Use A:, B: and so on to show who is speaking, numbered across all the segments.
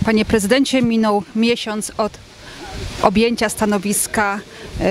A: Panie prezydencie, minął miesiąc od objęcia stanowiska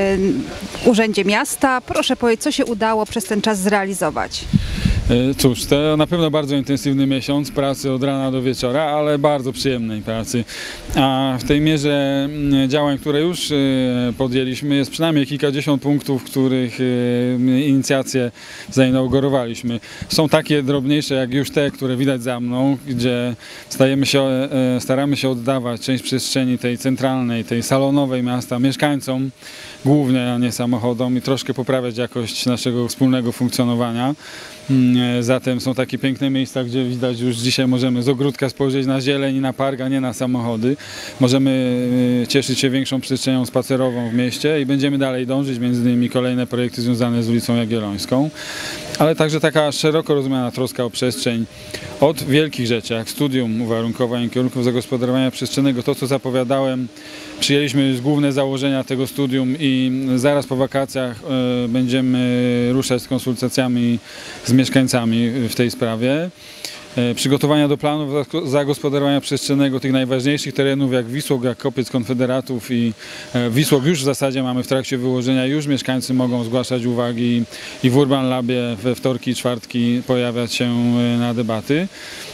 A: w Urzędzie Miasta. Proszę powiedzieć, co się udało przez ten czas zrealizować?
B: Cóż, to na pewno bardzo intensywny miesiąc pracy od rana do wieczora, ale bardzo przyjemnej pracy. A w tej mierze działań, które już podjęliśmy, jest przynajmniej kilkadziesiąt punktów, których inicjacje zainaugurowaliśmy. Są takie drobniejsze jak już te, które widać za mną, gdzie staramy się oddawać część przestrzeni tej centralnej, tej salonowej miasta mieszkańcom głównie, a nie samochodom, i troszkę poprawiać jakość naszego wspólnego funkcjonowania. Zatem są takie piękne miejsca, gdzie widać już dzisiaj możemy z ogródka spojrzeć na zieleń i na park, a nie na samochody. Możemy cieszyć się większą przestrzenią spacerową w mieście i będziemy dalej dążyć, między innymi kolejne projekty związane z ulicą Jagiellońską, ale także taka szeroko rozumiana troska o przestrzeń od wielkich rzeczy, jak studium uwarunkowań i kierunków zagospodarowania przestrzennego. To, co zapowiadałem, przyjęliśmy już główne założenia tego studium i zaraz po wakacjach będziemy ruszać z konsultacjami z mieszkańcami w tej sprawie. Przygotowania do planów zagospodarowania przestrzennego tych najważniejszych terenów jak Wisłok, jak Kopiec Konfederatów i Wisłok już w zasadzie mamy w trakcie wyłożenia, już mieszkańcy mogą zgłaszać uwagi i w Urban Labie we wtorki i czwartki pojawiać się na debaty.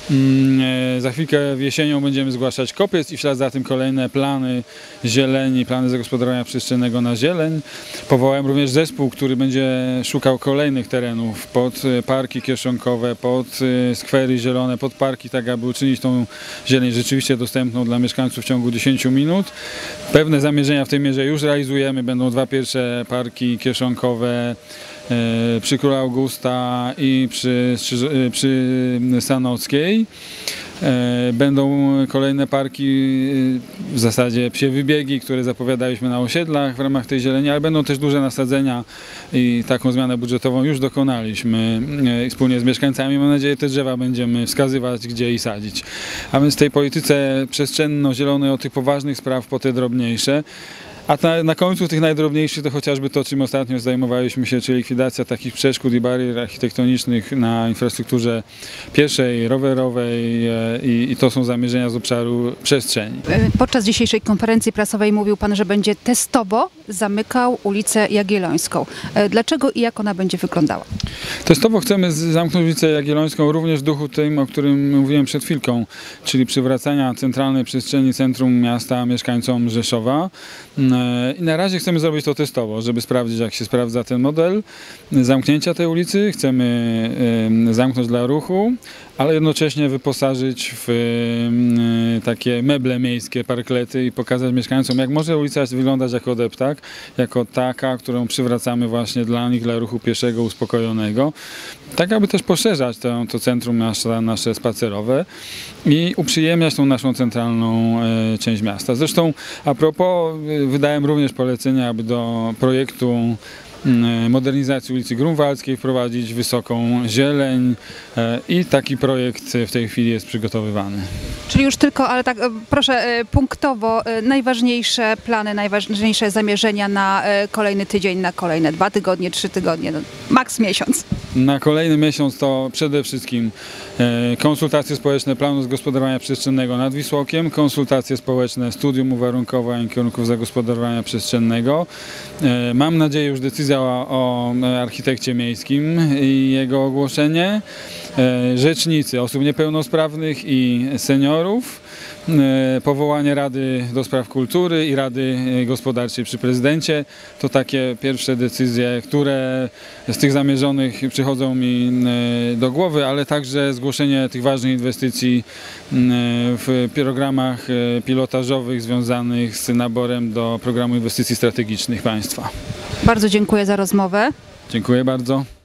B: Za chwilkę jesienią będziemy zgłaszać Kopiec i w ślad za tym kolejne plany zieleni, plany zagospodarowania przestrzennego na zieleń. Powołałem również zespół, który będzie szukał kolejnych terenów pod parki kieszonkowe, pod skwery zielone, pod parki, tak aby uczynić tą zieleń rzeczywiście dostępną dla mieszkańców w ciągu 10 minut. Pewne zamierzenia w tej mierze już realizujemy. Będą dwa pierwsze parki kieszonkowe przy Króla Augusta i przy Sanockiej. Będą kolejne parki, w zasadzie psie wybiegi, które zapowiadaliśmy na osiedlach w ramach tej zieleni, ale będą też duże nasadzenia i taką zmianę budżetową już dokonaliśmy wspólnie z mieszkańcami. Mam nadzieję, te drzewa będziemy wskazywać, gdzie i sadzić. A więc w tej polityce przestrzenno-zielonej od tych poważnych spraw po te drobniejsze. A na końcu tych najdrobniejszych to chociażby to, czym ostatnio zajmowaliśmy się, czyli likwidacja takich przeszkód i barier architektonicznych na infrastrukturze pieszej, rowerowej i to są zamierzenia z obszaru przestrzeni.
A: Podczas dzisiejszej konferencji prasowej mówił Pan, że będzie testowo zamykał ulicę Jagiellońską. Dlaczego i jak ona będzie wyglądała?
B: Testowo chcemy zamknąć ulicę Jagiellońską również w duchu tym, o którym mówiłem przed chwilką, czyli przywracania centralnej przestrzeni centrum miasta mieszkańcom Rzeszowa. I na razie chcemy zrobić to testowo, żeby sprawdzić, jak się sprawdza ten model zamknięcia tej ulicy. Chcemy zamknąć dla ruchu, ale jednocześnie wyposażyć w takie meble miejskie, parklety i pokazać mieszkańcom, jak może ulica wyglądać jako deptak, jako taka, którą przywracamy właśnie dla nich, dla ruchu pieszego, uspokojonego, tak aby też poszerzać to centrum nasze spacerowe i uprzyjemniać tą naszą centralną część miasta. Zresztą a propos, wydałem również polecenie, aby do projektu modernizacji ulicy Grunwaldzkiej wprowadzić wysoką zieleń i taki projekt w tej chwili jest przygotowywany.
A: Czyli już tylko, ale tak proszę punktowo, najważniejsze plany, najważniejsze zamierzenia na kolejny tydzień, na kolejne 2 tygodnie, 3 tygodnie, no, maks miesiąc.
B: Na kolejny miesiąc to przede wszystkim konsultacje społeczne planu zagospodarowania przestrzennego nad Wisłokiem, konsultacje społeczne studium uwarunkowań kierunków zagospodarowania przestrzennego. Mam nadzieję już decyzja o architekcie miejskim i jego ogłoszenie. Rzecznicy osób niepełnosprawnych i seniorów, powołanie Rady do Spraw Kultury i Rady Gospodarczej przy prezydencie. To takie pierwsze decyzje, które z tych zamierzonych przychodzą mi do głowy, ale także zgłoszenie tych ważnych inwestycji w programach pilotażowych związanych z naborem do programu inwestycji strategicznych państwa.
A: Bardzo dziękuję za rozmowę.
B: Dziękuję bardzo.